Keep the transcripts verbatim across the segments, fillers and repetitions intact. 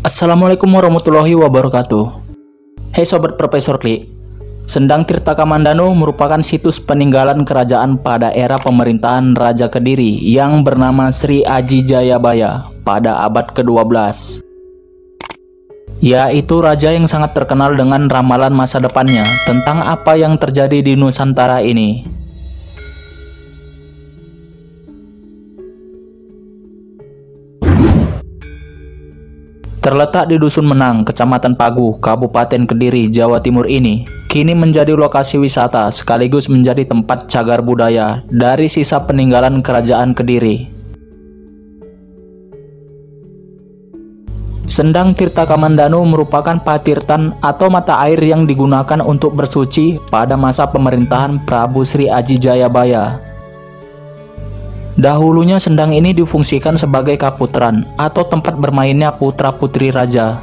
Assalamualaikum warahmatullahi wabarakatuh. Hai Sobat Profesor Klik. Sendang Tirta Kamandanu merupakan situs peninggalan kerajaan pada era pemerintahan Raja Kediri yang bernama Sri Aji Jayabaya pada abad kedua belas. Yaitu raja yang sangat terkenal dengan ramalan masa depannya tentang apa yang terjadi di Nusantara ini. Terletak di Dusun Menang, Kecamatan Pagu, Kabupaten Kediri, Jawa Timur ini, kini menjadi lokasi wisata sekaligus menjadi tempat cagar budaya dari sisa peninggalan Kerajaan Kediri. Sendang Tirta Kamandanu merupakan patirtan atau mata air yang digunakan untuk bersuci pada masa pemerintahan Prabu Sri Aji Jayabaya. Dahulunya sendang ini difungsikan sebagai kaputran atau tempat bermainnya putra-putri raja.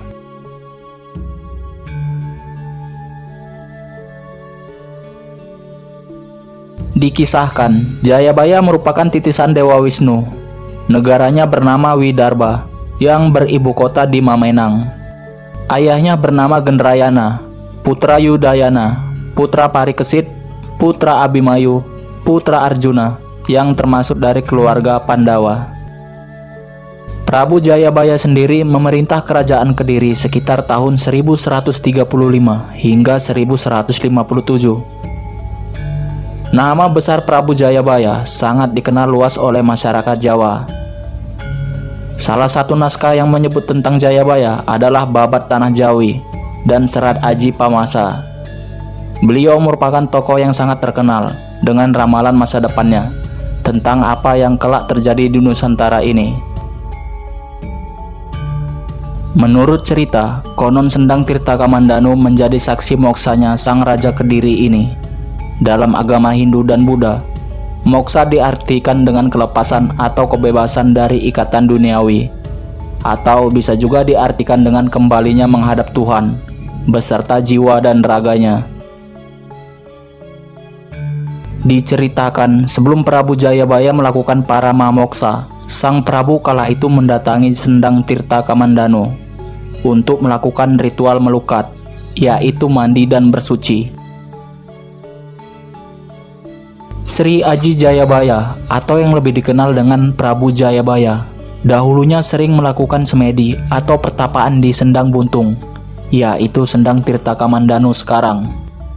Dikisahkan, Jayabaya merupakan titisan Dewa Wisnu. Negaranya bernama Widarba, yang beribu kota di Mamenang. Ayahnya bernama Gendrayana, putra Yudayana, putra Parikesit, putra Abimayu, putra Arjuna, yang termasuk dari keluarga Pandawa. Prabu Jayabaya sendiri memerintah kerajaan Kediri sekitar tahun seribu seratus tiga puluh lima hingga seribu seratus lima puluh tujuh. Nama besar Prabu Jayabaya sangat dikenal luas oleh masyarakat Jawa. Salah satu naskah yang menyebut tentang Jayabaya adalah Babat Tanah Jawi dan Serat Aji Pamasa. Beliau merupakan tokoh yang sangat terkenal dengan ramalan masa depannya tentang apa yang kelak terjadi di Nusantara ini. Menurut cerita, konon Sendang Tirta Kamandanu menjadi saksi moksanya sang Raja Kediri ini. Dalam agama Hindu dan Buddha, moksa diartikan dengan kelepasan atau kebebasan dari ikatan duniawi, atau bisa juga diartikan dengan kembalinya menghadap Tuhan beserta jiwa dan raganya. Diceritakan sebelum Prabu Jayabaya melakukan parama moksa, sang Prabu kala itu mendatangi Sendang Tirta Kamandanu untuk melakukan ritual melukat, yaitu mandi dan bersuci. Sri Aji Jayabaya atau yang lebih dikenal dengan Prabu Jayabaya dahulunya sering melakukan semedi atau pertapaan di Sendang Buntung, yaitu Sendang Tirta Kamandanu sekarang.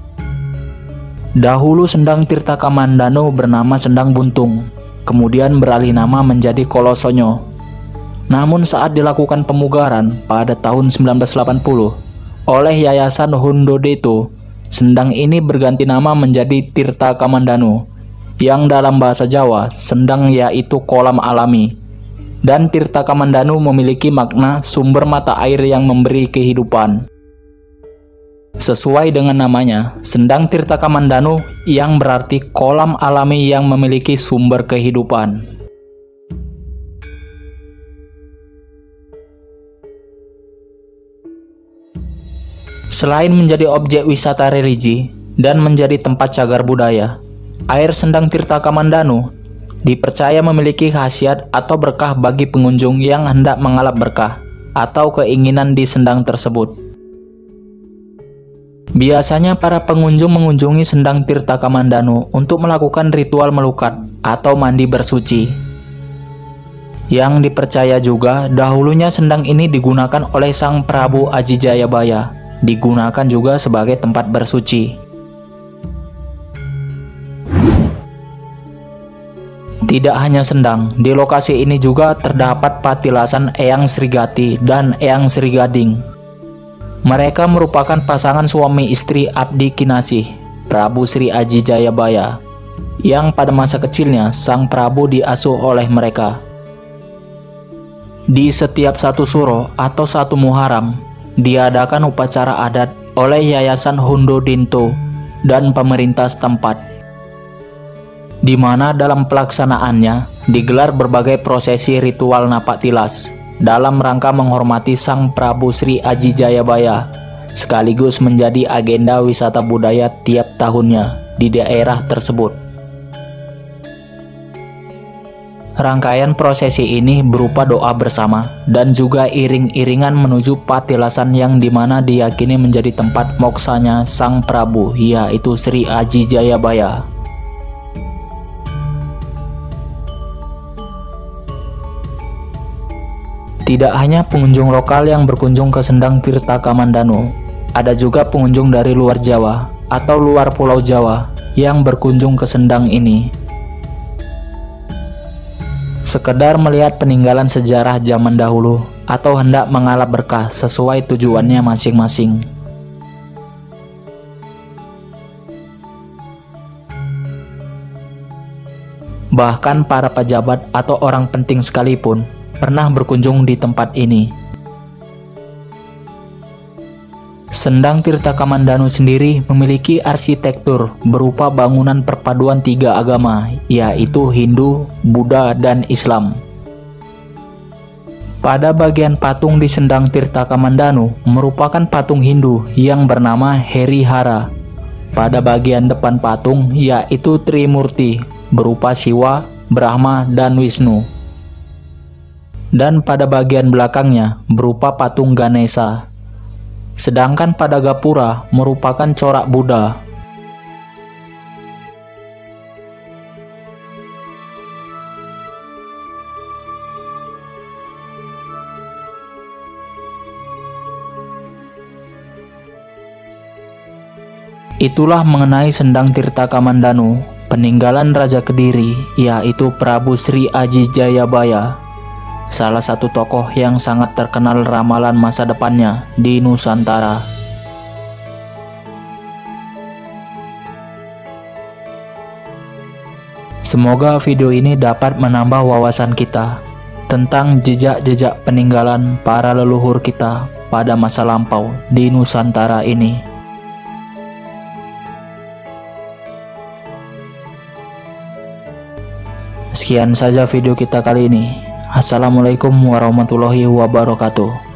Dahulu Sendang Tirta Kamandanu bernama Sendang Buntung, kemudian beralih nama menjadi Kolosonyo. Namun saat dilakukan pemugaran pada tahun sembilan belas delapan puluh oleh Yayasan Hundodeto, sendang ini berganti nama menjadi Tirta Kamandanu, yang dalam bahasa Jawa sendang yaitu kolam alami, dan Tirta Kamandanu memiliki makna sumber mata air yang memberi kehidupan. Sesuai dengan namanya, Sendang Tirta Kamandanu yang berarti kolam alami yang memiliki sumber kehidupan. Selain menjadi objek wisata religi dan menjadi tempat cagar budaya, air Sendang Tirta Kamandanu dipercaya memiliki khasiat atau berkah bagi pengunjung yang hendak mengalap berkah atau keinginan di sendang tersebut. Biasanya para pengunjung mengunjungi Sendang Tirta Kamandanu untuk melakukan ritual melukat atau mandi bersuci. Yang dipercaya juga dahulunya sendang ini digunakan oleh sang Prabu Aji Jayabaya, digunakan juga sebagai tempat bersuci. Tidak hanya sendang, di lokasi ini juga terdapat patilasan Eyang Srigati dan Eyang Srigading. Mereka merupakan pasangan suami istri abdi kinasih Prabu Sri Aji Jayabaya, yang pada masa kecilnya sang Prabu diasuh oleh mereka. Di setiap satu suro atau satu Muharram, diadakan upacara adat oleh Yayasan Hundodinto dan pemerintah setempat, di mana dalam pelaksanaannya digelar berbagai prosesi ritual napak tilas dalam rangka menghormati sang Prabu Sri Aji Jayabaya, sekaligus menjadi agenda wisata budaya tiap tahunnya di daerah tersebut. Rangkaian prosesi ini berupa doa bersama dan juga iring-iringan menuju patilasan yang dimana diyakini menjadi tempat moksanya Sang Prabu, yaitu Sri Aji Jayabaya. Tidak hanya pengunjung lokal yang berkunjung ke Sendang Tirta Kamandanu, ada juga pengunjung dari luar Jawa atau luar Pulau Jawa yang berkunjung ke Sendang ini, sekedar melihat peninggalan sejarah zaman dahulu atau hendak mengalap berkah sesuai tujuannya masing-masing. Bahkan para pejabat atau orang penting sekalipun pernah berkunjung di tempat ini. Sendang Tirta Kamandanu sendiri memiliki arsitektur berupa bangunan perpaduan tiga agama, yaitu Hindu, Buddha, dan Islam. Pada bagian patung di Sendang Tirta Kamandanu merupakan patung Hindu yang bernama Herihara. Pada bagian depan patung yaitu Trimurti berupa Siwa, Brahma, dan Wisnu. Dan pada bagian belakangnya berupa patung Ganesha. Sedangkan pada gapura merupakan corak Buddha. Itulah mengenai Sendang Tirta Kamandanu, peninggalan Raja Kediri, yaitu Prabu Sri Aji Jayabaya, salah satu tokoh yang sangat terkenal ramalan masa depannya di Nusantara. Semoga video ini dapat menambah wawasan kita tentang jejak-jejak peninggalan para leluhur kita pada masa lampau di Nusantara ini. Sekian saja video kita kali ini. Assalamualaikum warahmatullahi wabarakatuh.